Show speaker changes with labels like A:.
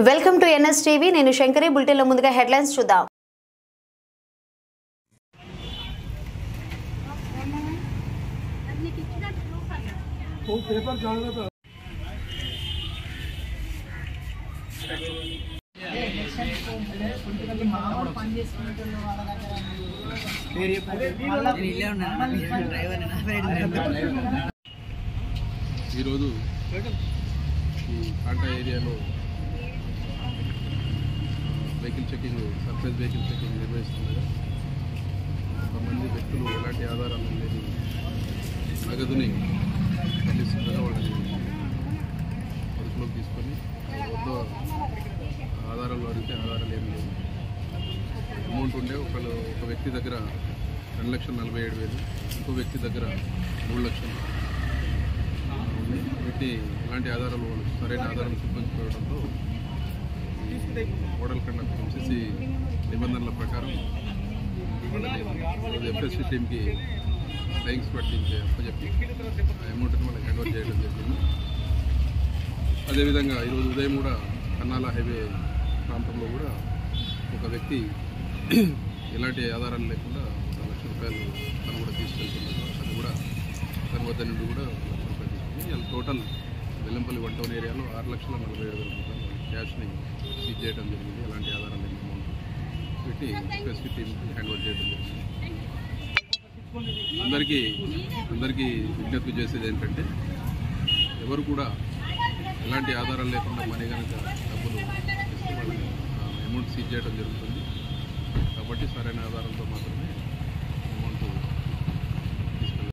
A: Welcome to NS TV. నేను శంకరి. బులెటిన్లో ముందుగా హెడ్లైన్స్ చూద్దాం.
B: ఈరోజు ఈ కాంటా ఏరియాలో vehicle checking, surprise vehicle checking నిర్వహిస్తుండగా కొంతమంది వ్యక్తులు ఎలాంటి ఆధారాలు లేని నగదుని చెల్లిస్తుండగా వాళ్ళని అదుపులోకి తీసుకొని వద్ద ఆధారాలు అడిగితే ఆధారాలు ఏమి లేవు. అమౌంట్ ఉండే ఒక వ్యక్తి దగ్గర 2,47,000, ఇంకో వ్యక్తి దగ్గర 3 లక్షలు ఉంది. వీటిని ఎలాంటి ఆధారాలు వాళ్ళు సరైన ఆధారాలు చూపించుకోవడంతో మోడల్ కండక్ట్ ఎంసీసీ నిబంధనల ప్రకారం వాళ్ళని ఎఫ్ఎస్సీ టీమ్కి ఫ్లయింగ్ స్క్వాడ్ టీమ్కి అప్పచెప్పి అమౌంట్ని వాళ్ళకి హ్యాండ్ ఓవర్ చేయడం జరిగింది. అదేవిధంగా ఈరోజు ఉదయం కూడా కన్నాల హైవే ప్రాంతంలో కూడా ఒక వ్యక్తి ఎలాంటి ఆధారాలు లేకుండా 1 లక్ష రూపాయలు తను కూడా తీసుకెళ్తున్నారు. అది కూడా తన వద్ద నుండి కూడా 1 లక్ష రూపాయలు తీసుకుంది. ఇలా టోటల్ వెల్లంపల్లి 1 టౌన్ ఏరియాలో 6,47,000 రూపాయలు క్యాష్ని సీజ్ చేయడం జరిగింది. ఎలాంటి ఆధారాలు లేని అమౌంట్ పెట్టి ఎఫ్ఎస్సీ టీమ్కి హ్యాండ్ ఓవర్ చేయడం జరిగింది. అందరికీ విజ్ఞప్తి చేసేది ఏంటంటే ఎవరు కూడా ఎలాంటి ఆధారాలు లేకుండా మనీ కనుక డబ్బులు ఇస్తే వాళ్ళని అమౌంట్ సీజ్ చేయడం జరుగుతుంది. కాబట్టి సరైన ఆధారంతో మాత్రమే